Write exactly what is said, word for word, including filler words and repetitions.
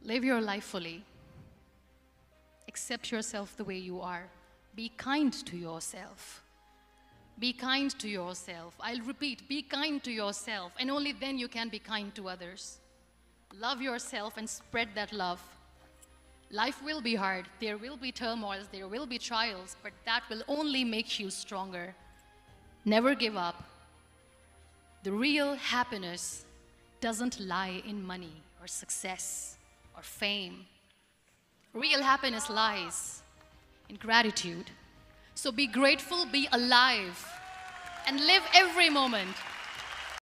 Live your life fully. Accept yourself the way you are. Be kind to yourself. Be kind to yourself. I'll repeat, be kind to yourself, and only then you can be kind to others. Love yourself and spread that love. Life will be hard. There will be turmoils, there will be trials, but that will only make you stronger. Never give up. The real happiness doesn't lie in money or success or fame. Real happiness lies in gratitude. So be grateful, be alive, and live every moment